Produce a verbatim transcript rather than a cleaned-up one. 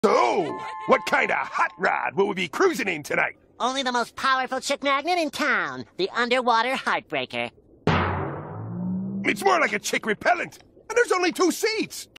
So, what kind of hot rod will we be cruising in tonight? Only the most powerful chick magnet in town, the underwater heartbreaker. It's more like a chick repellent, and there's only two seats.